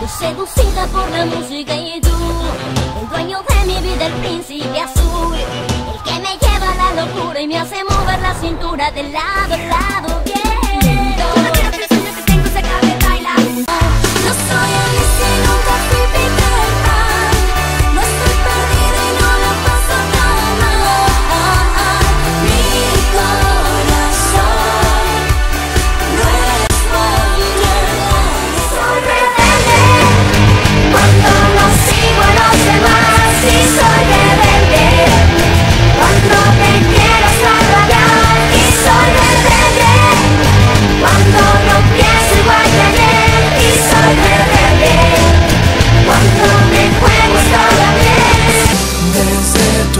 seducida por la música y tú, el dueño de mi vida, el príncipe azul, el que me lleva a la locura y me hace mover la cintura de lado a lado, bien. Todo quiero que el sueño que tengo se acabe bailando. No soy Alicia y nunca fui Peter Pan, no estoy perdida y no la paso tan mal. Mi corazón no es Wonderland. Soy rebelde cuando no sigo a los demás, y soy rebelde cuando te quiero extravagante, y soy rebelde cuando no pienso igual que ayer, y soy rebelde cuando me juego cada vez. Desde tu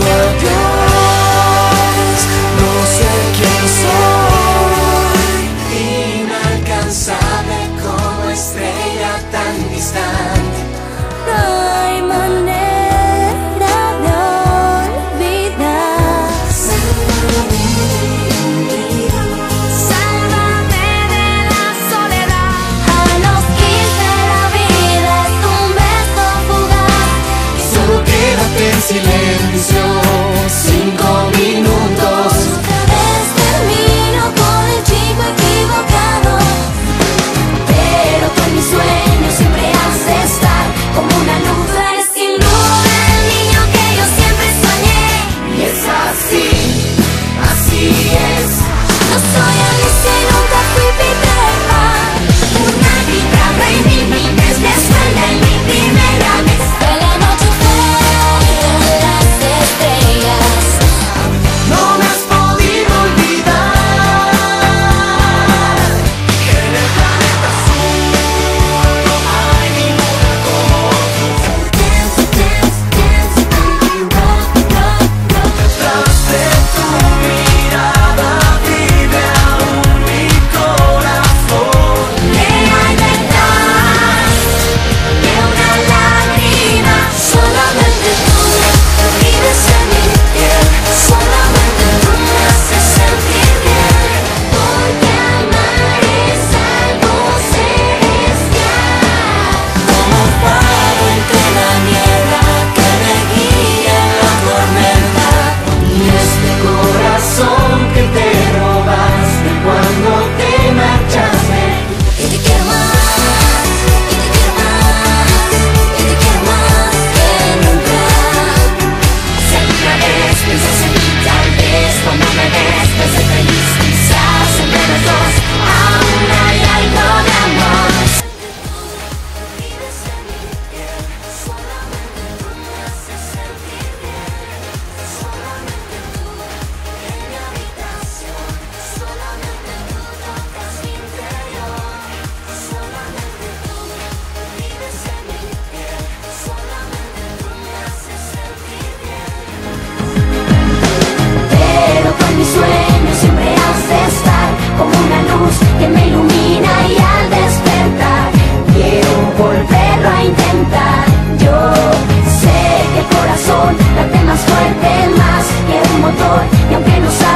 adiós no sé quién soy, inalcanzable como estrella tan distante. No hay manera de olvidar. Sálvame de la soledad. A los 15 la vida es un beso fugaz. Solo quédate en silencio 5 minutos. Otra vez termino con el chico equivocado, pero tú en mis sueños siempre has de estar como una luz. Eres sin duda el niño que yo siempre soñé, Y es así, así es. no soy Alicia y nunca fui Peter Pan. Una guitarra en mi niñez me suena en mi primera vez. De la noche fueron las estrellas. No me has podido olvidar que en el planeta azul no hay ninguna como tú. Dance, dance, dance, baby, rock, rock, rock. Detrás de tu mirada vive aún mi corazón. Hay verdad que una lágrima, solamente tú vives en mi piel, solamente tú me haces sentir bien, porque amar es algo celestial. Como faro entre la niebla que me guía en la tormenta. Y este corazón que te robaste cuando te marchaste. Y te quiero más, y te quiero más, y te quiero más que nunca. Si alguna vez piensas en mí, tal vez cuando me ves te soy feliz. Quizás entre los dos aún hay algo de amor. Vives en mi piel, solamente tú me haces sentir bien, solamente tú en mi habitación, solamente tú tocas mi interior, solamente tú vives en mi piel, solamente tú me haces sentir bien. Pero con mis sueños siempre has de estar como una luz que me ilumina, y al despertar quiero volverlo a intentar. Yo sé que el corazón late más fuerte, más que un motor, y aunque no